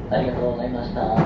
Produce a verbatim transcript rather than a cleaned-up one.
ありがとうございました。